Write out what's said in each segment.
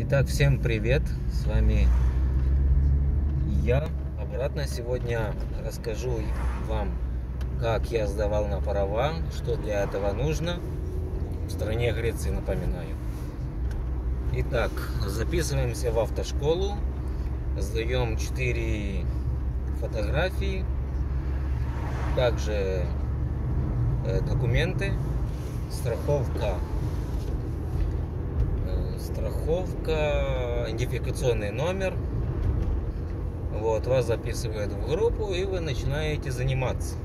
Итак, всем привет, с вами я. Обратно сегодня расскажу вам, как я сдавал на права, что для этого нужно. В стране Греции, напоминаю. Итак, записываемся в автошколу, сдаем 4 фотографии, также документы, страховка, идентификационный номер. Вот, вас записывают в группу, и вы начинаете заниматься.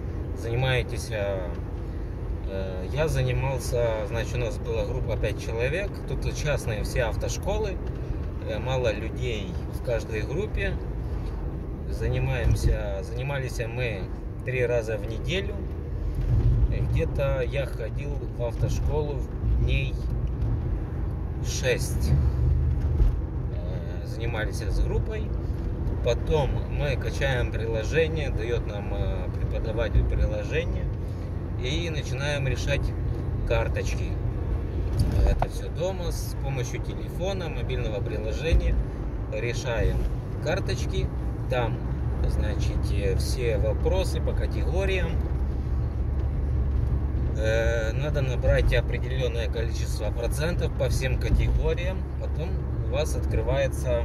Я занимался, значит, у нас была группа 5 человек. Тут частные все автошколы, мало людей в каждой группе. Занимались мы 3 раза в неделю. Где-то я ходил в автошколу дней 6. Занимались с группой. Потом мы качаем приложение, дает нам преподаватель приложение, и начинаем решать карточки. Это все дома с помощью телефона, мобильного приложения. Решаем карточки. Там, значит, все вопросы по категориям. Надо набрать определенное количество процентов по всем категориям. Потом у вас открывается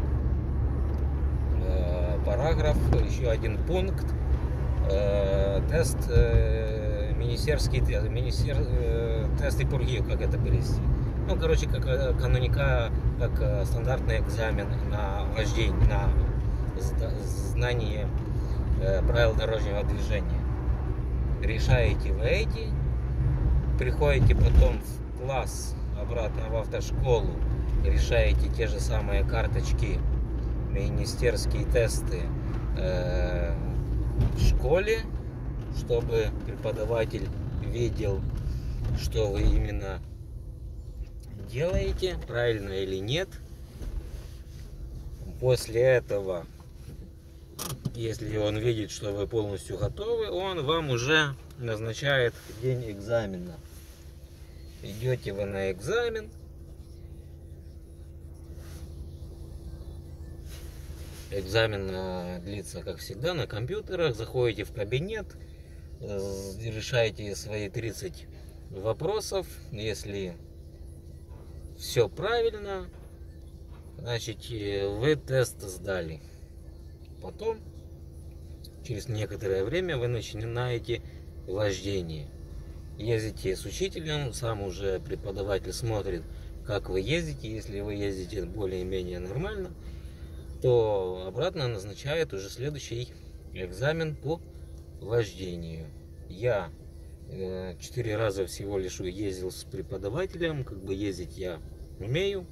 параграф, еще один пункт, тест, министерский тест и пургию, как это перевести. Ну, короче, как каноника, как стандартный экзамен на вождение, на знание правил дорожного движения. Решаете вы эти, приходите потом в класс, обратно в автошколу, решаете те же самые карточки, министерские тесты в школе, чтобы преподаватель видел, что вы именно делаете, правильно или нет. После этого, если он видит, что вы полностью готовы, он вам уже назначает день экзамена. Идете вы на экзамен. Экзамен длится, как всегда, на компьютерах. Заходите в кабинет, решаете свои 30 вопросов. Если все правильно, значит, вы тест сдали. Потом, через некоторое время, вы начинаете вождение. Ездите с учителем, сам уже преподаватель смотрит, как вы ездите. Если вы ездите более-менее нормально, то обратно назначает уже следующий экзамен по вождению. Я 4 раза всего лишь ездил с преподавателем, как бы ездить я умел.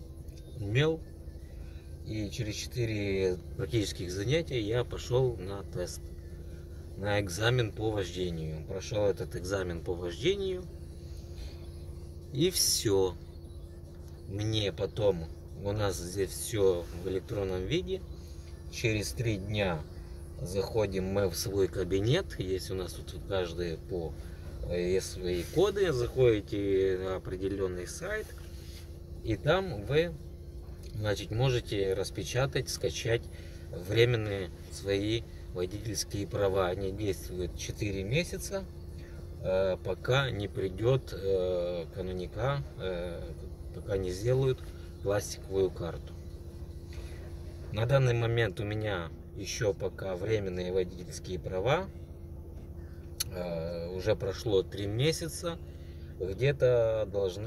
И через 4 практических занятия я пошел на тест, на экзамен по вождению. Прошел этот экзамен по вождению, и все. Мне потом, у нас здесь все в электронном виде. Через 3 дня заходим мы в свой кабинет. Есть у нас тут каждый по свои коды. Заходите на определенный сайт, и там вы, значит, можете распечатать, скачать временные свои водительские права. Они действуют 4 месяца, пока не придет каноника, пока не сделают пластиковую карту. На данный момент у меня еще пока временные водительские права. Уже прошло 3 месяца. Где-то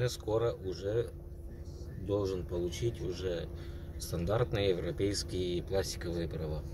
должен получить уже стандартные европейские пластиковые права.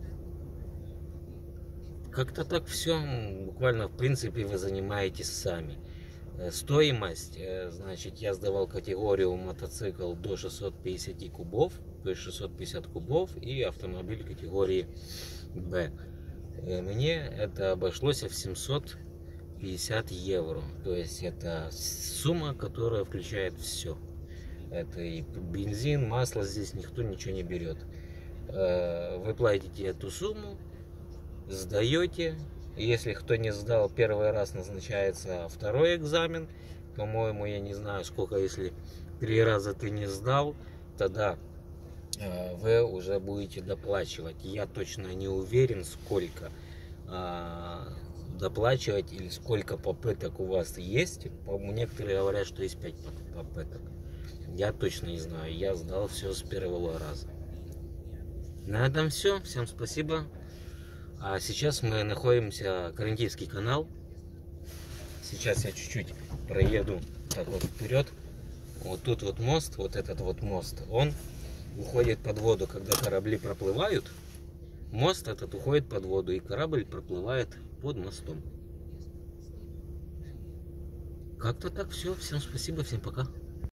Как-то так все, буквально, в принципе, вы занимаетесь сами. Стоимость, значит, я сдавал категорию мотоцикл до 650 кубов, то есть 650 кубов, и автомобиль категории Б. Мне это обошлось в 750 евро, то есть это сумма, которая включает все. Это и бензин, масло, здесь никто ничего не берет. Вы платите эту сумму, сдаете. Если кто не сдал первый раз, назначается второй экзамен. По-моему, я не знаю сколько, если 3 раза ты не сдал, тогда вы уже будете доплачивать. Я точно не уверен, сколько доплачивать или сколько попыток у вас есть. Некоторые говорят, что есть 5 попыток. Я точно не знаю. Я сдал все с первого раза. На этом все. Всем спасибо. А сейчас мы находимся, Карантийский канал. Сейчас я чуть-чуть проеду так вот вперед. Вот тут вот мост, вот этот вот мост, он уходит под воду, когда корабли проплывают. Мост этот уходит под воду, и корабль проплывает под мостом. Как-то так все. Всем спасибо, всем пока.